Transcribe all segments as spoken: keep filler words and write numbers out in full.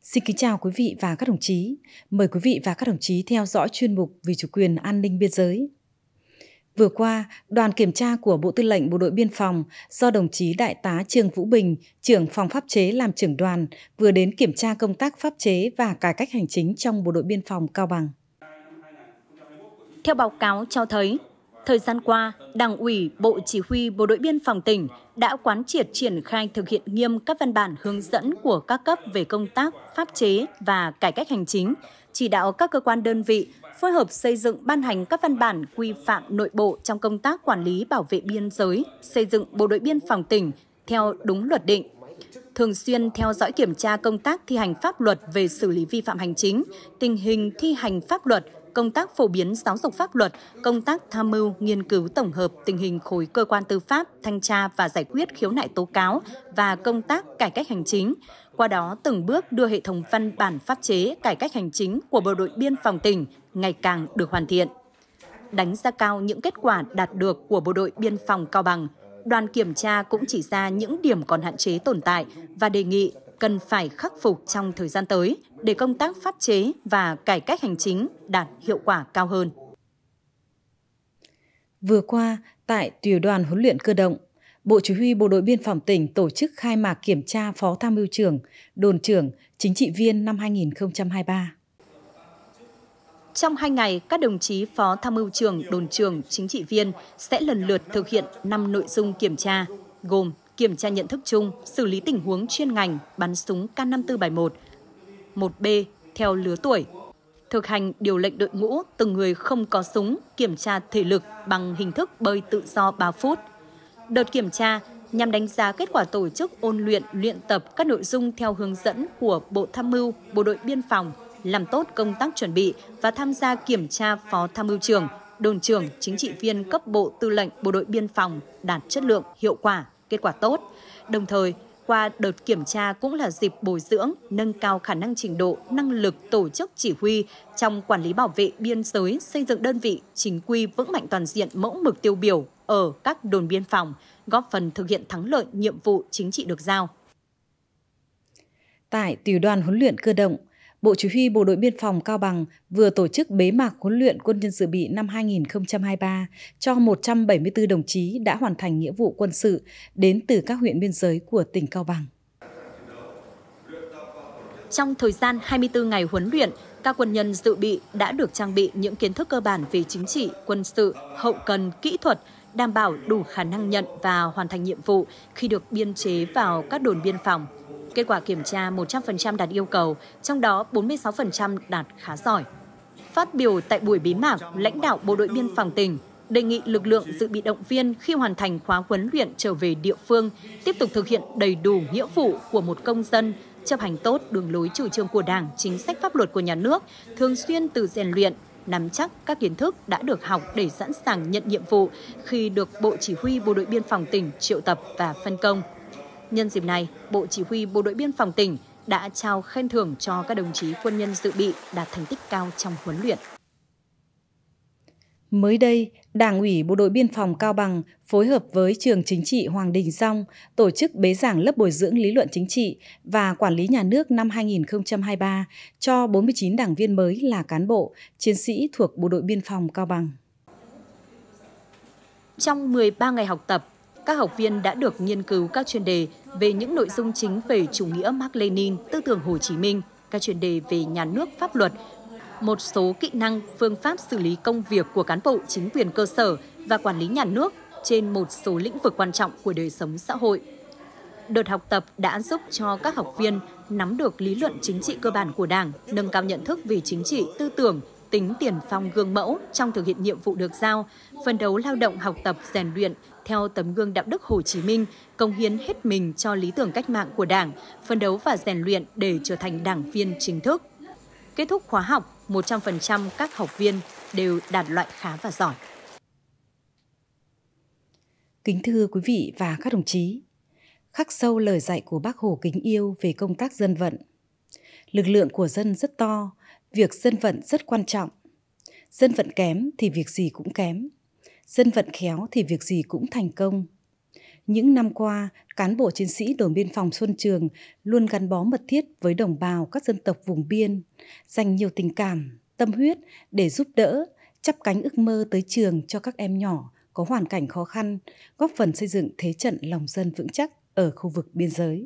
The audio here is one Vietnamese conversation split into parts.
Xin kính chào quý vị và các đồng chí. Mời quý vị và các đồng chí theo dõi chuyên mục Vì chủ quyền an ninh biên giới. Vừa qua, đoàn kiểm tra của Bộ Tư lệnh Bộ đội Biên phòng do đồng chí Đại tá Trương Vũ Bình, trưởng phòng pháp chế làm trưởng đoàn, vừa đến kiểm tra công tác pháp chế và cải cách hành chính trong Bộ đội Biên phòng Cao Bằng. Theo báo cáo cho thấy, thời gian qua, Đảng ủy, Bộ Chỉ huy Bộ đội Biên phòng tỉnh đã quán triệt triển khai thực hiện nghiêm các văn bản hướng dẫn của các cấp về công tác pháp chế và cải cách hành chính, chỉ đạo các cơ quan đơn vị phối hợp xây dựng ban hành các văn bản quy phạm nội bộ trong công tác quản lý bảo vệ biên giới, xây dựng Bộ đội Biên phòng tỉnh theo đúng luật định. Thường xuyên theo dõi kiểm tra công tác thi hành pháp luật về xử lý vi phạm hành chính, tình hình thi hành pháp luật, công tác phổ biến giáo dục pháp luật, công tác tham mưu, nghiên cứu tổng hợp tình hình khối cơ quan tư pháp, thanh tra và giải quyết khiếu nại tố cáo và công tác cải cách hành chính. Qua đó từng bước đưa hệ thống văn bản pháp chế cải cách hành chính của Bộ đội Biên phòng tỉnh ngày càng được hoàn thiện. Đánh giá cao những kết quả đạt được của Bộ đội Biên phòng Cao Bằng, đoàn kiểm tra cũng chỉ ra những điểm còn hạn chế tồn tại và đề nghị cần phải khắc phục trong thời gian tới để công tác pháp chế và cải cách hành chính đạt hiệu quả cao hơn. Vừa qua, tại Tiểu đoàn huấn luyện cơ động, Bộ Chỉ huy Bộ đội Biên phòng tỉnh tổ chức khai mạc kiểm tra Phó Tham mưu trưởng, Đồn trưởng, Chính trị viên năm hai nghìn không trăm hai mươi ba. Trong hai ngày, các đồng chí Phó Tham mưu trưởng, Đồn trưởng, Chính trị viên sẽ lần lượt thực hiện năm nội dung kiểm tra, gồm kiểm tra nhận thức chung, xử lý tình huống chuyên ngành, bắn súng K năm tư bảy một, một B theo lứa tuổi, thực hành điều lệnh đội ngũ từng người không có súng, kiểm tra thể lực bằng hình thức bơi tự do ba phút. Đợt kiểm tra nhằm đánh giá kết quả tổ chức ôn luyện, luyện tập các nội dung theo hướng dẫn của Bộ Tham mưu, Bộ đội Biên phòng, làm tốt công tác chuẩn bị và tham gia kiểm tra Phó Tham mưu trưởng, Đồn trưởng, Chính trị viên cấp Bộ Tư lệnh Bộ đội Biên phòng đạt chất lượng, hiệu quả, kết quả tốt. Đồng thời, qua đợt kiểm tra cũng là dịp bồi dưỡng, nâng cao khả năng trình độ, năng lực tổ chức chỉ huy trong quản lý bảo vệ biên giới, xây dựng đơn vị chính quy vững mạnh toàn diện mẫu mực tiêu biểu ở các đồn biên phòng, góp phần thực hiện thắng lợi nhiệm vụ chính trị được giao. Tại Tiểu đoàn huấn luyện cơ động, Bộ Chỉ huy Bộ đội Biên phòng Cao Bằng vừa tổ chức bế mạc huấn luyện quân nhân dự bị năm hai nghìn không trăm hai mươi ba cho một trăm bảy mươi tư đồng chí đã hoàn thành nghĩa vụ quân sự đến từ các huyện biên giới của tỉnh Cao Bằng. Trong thời gian hai mươi tư ngày huấn luyện, các quân nhân dự bị đã được trang bị những kiến thức cơ bản về chính trị, quân sự, hậu cần, kỹ thuật, đảm bảo đủ khả năng nhận và hoàn thành nhiệm vụ khi được biên chế vào các đồn biên phòng. Kết quả kiểm tra một trăm phần trăm đạt yêu cầu, trong đó bốn mươi sáu phần trăm đạt khá giỏi. Phát biểu tại buổi bế mạc, lãnh đạo Bộ đội Biên phòng tỉnh đề nghị lực lượng dự bị động viên khi hoàn thành khóa huấn luyện trở về địa phương, tiếp tục thực hiện đầy đủ nghĩa vụ của một công dân, chấp hành tốt đường lối chủ trương của Đảng, chính sách pháp luật của nhà nước, thường xuyên tự rèn luyện, nắm chắc các kiến thức đã được học để sẵn sàng nhận nhiệm vụ khi được Bộ Chỉ huy Bộ đội Biên phòng tỉnh triệu tập và phân công. Nhân dịp này, Bộ Chỉ huy Bộ đội Biên phòng tỉnh đã trao khen thưởng cho các đồng chí quân nhân dự bị đạt thành tích cao trong huấn luyện. Mới đây, Đảng ủy Bộ đội Biên phòng Cao Bằng phối hợp với Trường Chính trị Hoàng Đình Dong tổ chức bế giảng lớp bồi dưỡng lý luận chính trị và quản lý nhà nước năm hai nghìn không trăm hai mươi ba cho bốn mươi chín đảng viên mới là cán bộ, chiến sĩ thuộc Bộ đội Biên phòng Cao Bằng. Trong mười ba ngày học tập, các học viên đã được nghiên cứu các chuyên đề về những nội dung chính về chủ nghĩa Mác Lênin, tư tưởng Hồ Chí Minh, các chuyên đề về nhà nước, pháp luật, một số kỹ năng, phương pháp xử lý công việc của cán bộ chính quyền cơ sở và quản lý nhà nước trên một số lĩnh vực quan trọng của đời sống xã hội. Đợt học tập đã giúp cho các học viên nắm được lý luận chính trị cơ bản của Đảng, nâng cao nhận thức về chính trị, tư tưởng, tính tiền phong gương mẫu trong thực hiện nhiệm vụ được giao, phấn đấu lao động học tập rèn luyện theo tấm gương đạo đức Hồ Chí Minh, cống hiến hết mình cho lý tưởng cách mạng của Đảng, phấn đấu và rèn luyện để trở thành đảng viên chính thức. Kết thúc khóa học, một trăm phần trăm các học viên đều đạt loại khá và giỏi. Kính thưa quý vị và các đồng chí, khắc sâu lời dạy của Bác Hồ kính yêu về công tác dân vận. Lực lượng của dân rất to, việc dân vận rất quan trọng. Dân vận kém thì việc gì cũng kém. Dân vận khéo thì việc gì cũng thành công. Những năm qua, cán bộ chiến sĩ đồn biên phòng Xuân Trường luôn gắn bó mật thiết với đồng bào các dân tộc vùng biên, dành nhiều tình cảm, tâm huyết để giúp đỡ, chắp cánh ước mơ tới trường cho các em nhỏ có hoàn cảnh khó khăn, góp phần xây dựng thế trận lòng dân vững chắc ở khu vực biên giới.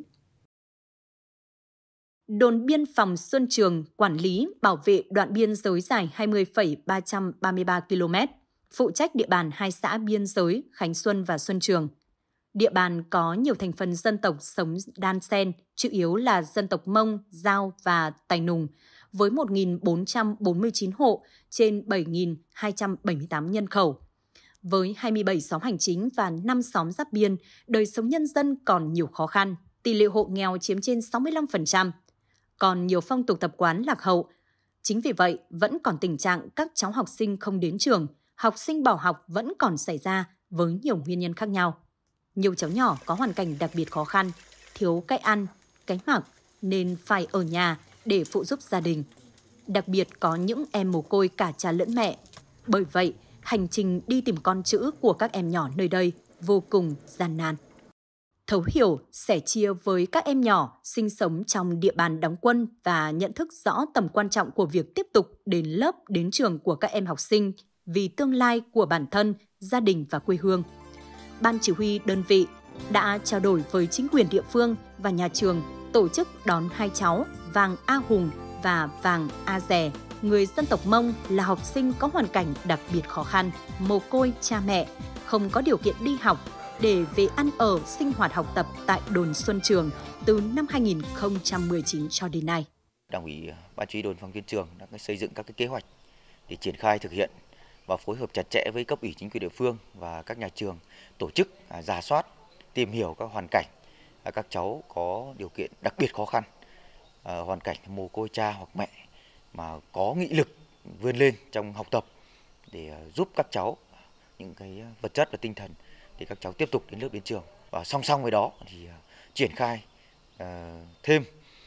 Đồn biên phòng Xuân Trường quản lý bảo vệ đoạn biên giới dài hai mươi phẩy ba trăm ba mươi ba ki lô mét, phụ trách địa bàn hai xã biên giới Khánh Xuân và Xuân Trường. Địa bàn có nhiều thành phần dân tộc sống đan xen, chủ yếu là dân tộc Mông, Dao và Tài Nùng, với một nghìn bốn trăm bốn mươi chín hộ trên bảy nghìn hai trăm bảy mươi tám nhân khẩu. Với hai mươi bảy xóm hành chính và năm xóm giáp biên, đời sống nhân dân còn nhiều khó khăn, tỷ lệ hộ nghèo chiếm trên sáu mươi lăm phần trăm. Còn nhiều phong tục tập quán lạc hậu. Chính vì vậy, vẫn còn tình trạng các cháu học sinh không đến trường, học sinh bỏ học vẫn còn xảy ra với nhiều nguyên nhân khác nhau. Nhiều cháu nhỏ có hoàn cảnh đặc biệt khó khăn, thiếu cái ăn, cái mặc nên phải ở nhà để phụ giúp gia đình. Đặc biệt có những em mồ côi cả cha lẫn mẹ. Bởi vậy, hành trình đi tìm con chữ của các em nhỏ nơi đây vô cùng gian nan. Thấu hiểu, sẻ chia với các em nhỏ sinh sống trong địa bàn đóng quân và nhận thức rõ tầm quan trọng của việc tiếp tục đến lớp, đến trường của các em học sinh vì tương lai của bản thân, gia đình và quê hương. Ban chỉ huy đơn vị đã trao đổi với chính quyền địa phương và nhà trường tổ chức đón hai cháu Vàng A Hùng và Vàng A Dè, người dân tộc Mông là học sinh có hoàn cảnh đặc biệt khó khăn, mồ côi cha mẹ, không có điều kiện đi học, để về ăn ở, sinh hoạt học tập tại đồn Xuân Trường từ năm hai nghìn không trăm mười chín cho đến nay. Đảng ủy Ban chỉ huy đồn biên phòng Xuân Trường đã xây dựng các cái kế hoạch để triển khai thực hiện và phối hợp chặt chẽ với cấp ủy chính quyền địa phương và các nhà trường tổ chức rà soát, tìm hiểu các hoàn cảnh các cháu có điều kiện đặc biệt khó khăn, hoàn cảnh mồ côi cha hoặc mẹ mà có nghị lực vươn lên trong học tập để giúp các cháu những cái vật chất và tinh thần để các cháu tiếp tục đến lớp đến trường. Và song song với đó thì triển khai uh, thêm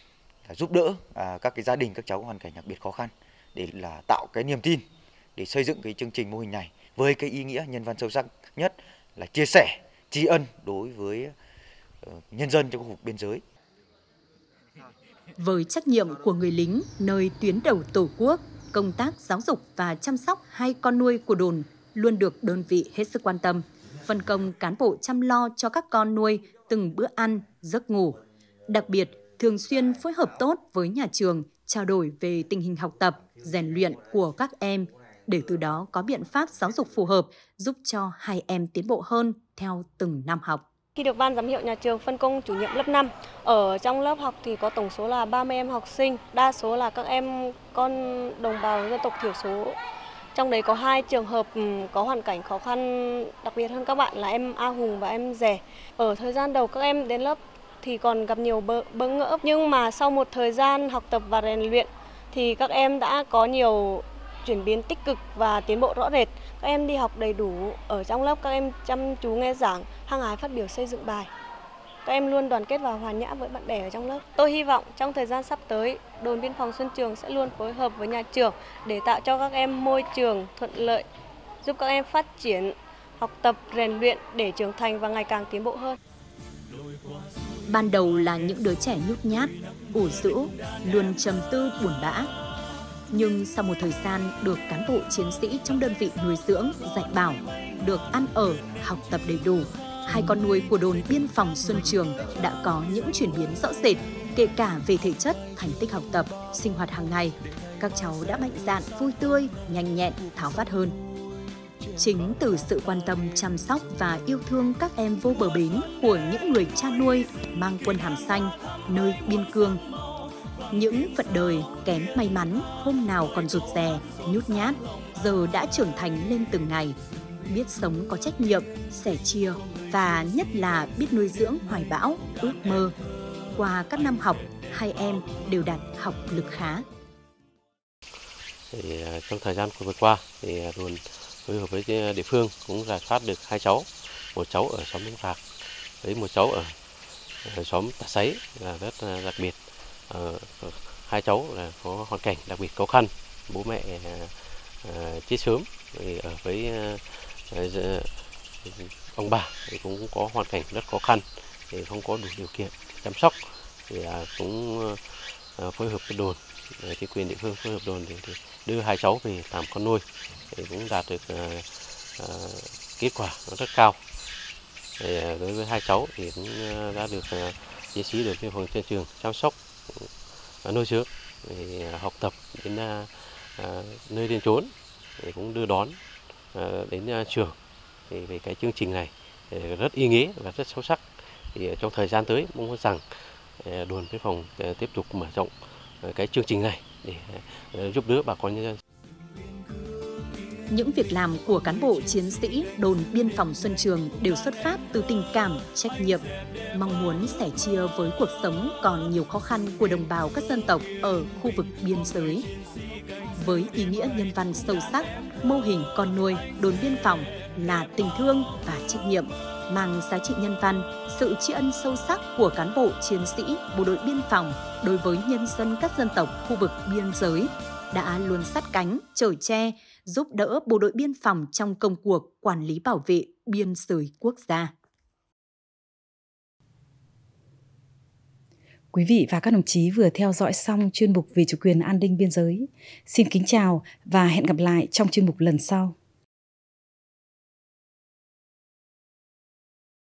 uh, giúp đỡ uh, các cái gia đình các cháu có hoàn cảnh đặc biệt khó khăn để là tạo cái niềm tin để xây dựng cái chương trình mô hình này với cái ý nghĩa nhân văn sâu sắc nhất là chia sẻ, tri ân đối với uh, nhân dân trong khu vực biên giới. Với trách nhiệm của người lính nơi tuyến đầu Tổ quốc, công tác giáo dục và chăm sóc hai con nuôi của đồn luôn được đơn vị hết sức quan tâm, phân công cán bộ chăm lo cho các con nuôi từng bữa ăn, giấc ngủ. Đặc biệt, thường xuyên phối hợp tốt với nhà trường, trao đổi về tình hình học tập, rèn luyện của các em, để từ đó có biện pháp giáo dục phù hợp giúp cho hai em tiến bộ hơn theo từng năm học. Khi được ban giám hiệu nhà trường phân công chủ nhiệm lớp năm, ở trong lớp học thì có tổng số là ba mươi em học sinh, đa số là các em con đồng bào dân tộc thiểu số. Trong đấy có hai trường hợp có hoàn cảnh khó khăn đặc biệt hơn các bạn là em A Hùng và em Dè. Ở thời gian đầu các em đến lớp thì còn gặp nhiều bỡ, bỡ ngỡ, nhưng mà sau một thời gian học tập và rèn luyện thì các em đã có nhiều chuyển biến tích cực và tiến bộ rõ rệt. Các em đi học đầy đủ, ở trong lớp các em chăm chú nghe giảng, hăng hái phát biểu xây dựng bài. Các em luôn đoàn kết và hòa nhã với bạn bè ở trong lớp. Tôi hy vọng trong thời gian sắp tới, đồn biên phòng Xuân Trường sẽ luôn phối hợp với nhà trường để tạo cho các em môi trường thuận lợi, giúp các em phát triển, học tập, rèn luyện để trưởng thành và ngày càng tiến bộ hơn. Ban đầu là những đứa trẻ nhút nhát, ủ rũ, luôn trầm tư buồn bã. Nhưng sau một thời gian được cán bộ chiến sĩ trong đơn vị nuôi dưỡng, dạy bảo, được ăn ở, học tập đầy đủ, hai con nuôi của đồn biên phòng Xuân Trường đã có những chuyển biến rõ rệt, kể cả về thể chất, thành tích học tập, sinh hoạt hàng ngày. Các cháu đã mạnh dạn, vui tươi, nhanh nhẹn, tháo vát hơn. Chính từ sự quan tâm, chăm sóc và yêu thương các em vô bờ bến của những người cha nuôi mang quân hàm xanh nơi biên cương. Những phận đời kém may mắn, hôm nào còn rụt rè, nhút nhát, giờ đã trưởng thành lên từng ngày, biết sống có trách nhiệm, sẻ chia và nhất là biết nuôi dưỡng hoài bão, ước mơ. Qua các năm học, hai em đều đạt học lực khá. Thì trong thời gian vừa qua, thì đồn phối hợp với địa phương cũng rà soát được hai cháu, một cháu ở xóm Đông Phạc, với một cháu ở, ở xóm Tà Sấy là rất đặc biệt. Ờ, hai cháu là có hoàn cảnh đặc biệt khó khăn, bố mẹ uh, chết sớm, thì ở với uh, ông bà thì cũng có hoàn cảnh rất khó khăn, thì không có đủ điều kiện chăm sóc, thì cũng phối hợp với đồn, chính quyền địa phương phối hợp đồn thì đưa hai cháu về làm con nuôi, thì cũng đạt được kết quả nó rất cao. Thì đối với hai cháu thì cũng đã được chiến sĩ đồn biên phòng Trân Trường chăm sóc, nuôi dưỡng, thì học tập đến nơi đến chốn, thì cũng đưa đón đến trường. Thì về cái chương trình này rất ý nghĩa và rất sâu sắc. Thì trong thời gian tới mong muốn rằng đồn biên phòng tiếp tục mở rộng cái chương trình này để giúp đỡ bà con nhân dân. Những việc làm của cán bộ chiến sĩ đồn biên phòng Xuân Trường đều xuất phát từ tình cảm, trách nhiệm, mong muốn sẻ chia với cuộc sống còn nhiều khó khăn của đồng bào các dân tộc ở khu vực biên giới. Với ý nghĩa nhân văn sâu sắc, mô hình con nuôi đồn biên phòng là tình thương và trách nhiệm, mang giá trị nhân văn, sự tri ân sâu sắc của cán bộ chiến sĩ bộ đội biên phòng đối với nhân dân các dân tộc khu vực biên giới đã luôn sát cánh, chở che, giúp đỡ bộ đội biên phòng trong công cuộc quản lý bảo vệ biên giới quốc gia. Quý vị và các đồng chí vừa theo dõi xong chuyên mục về chủ quyền an ninh biên giới. Xin kính chào và hẹn gặp lại trong chuyên mục lần sau.